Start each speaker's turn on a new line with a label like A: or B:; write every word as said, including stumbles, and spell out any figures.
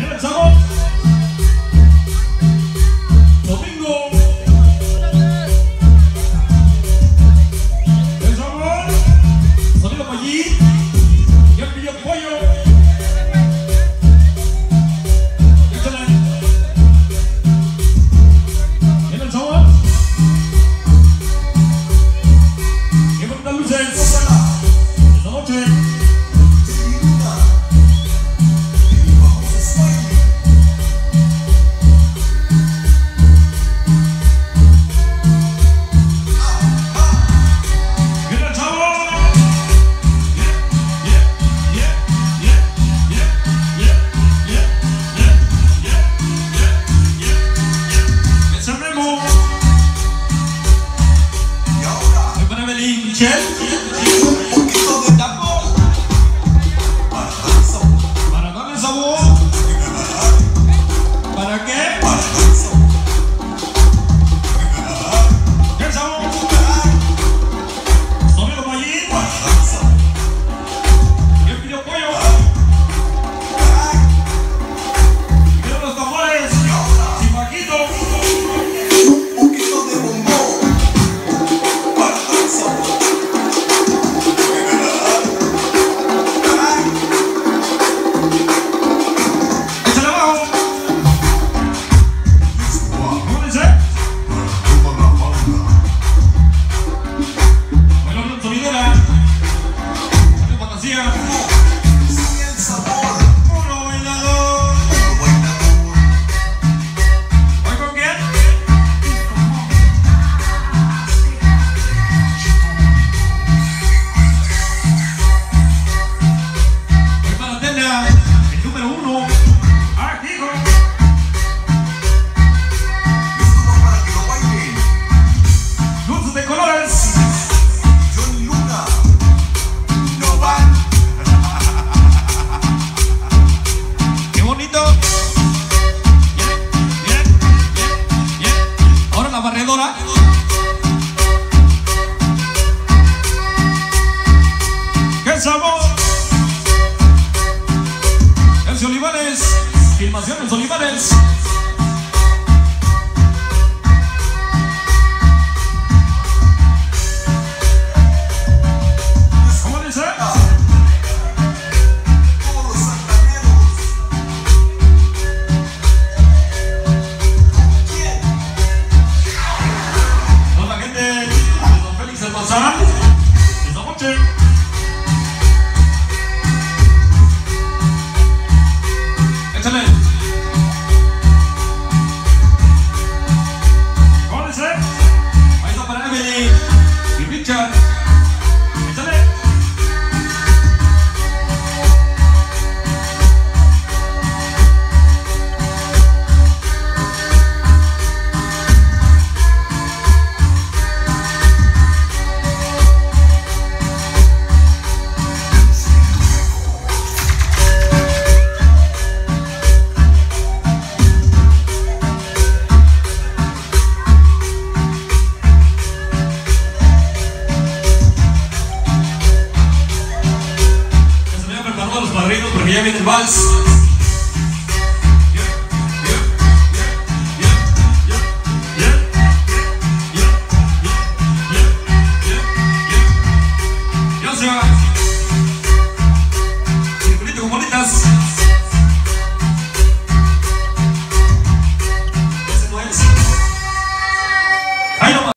A: Viene el sabor. Domingo. El sabor. Sonido por allí. Y el pillo pollo. Échale. Viene el sabor. Qué bonitas luces. Esta noche. Un poquito de taco para darle sabor. ¿Para qué? Para darle sabor. ¿Qué sabor? Sonido para allí. Para darle sabor. Y el pillo pollo. Quiero los tambores. Sin vaquito. Un poquito de bombón para darle sabor. Barredora. ¡Qué sabor! Elcio Olivares, filmaciones Olivares.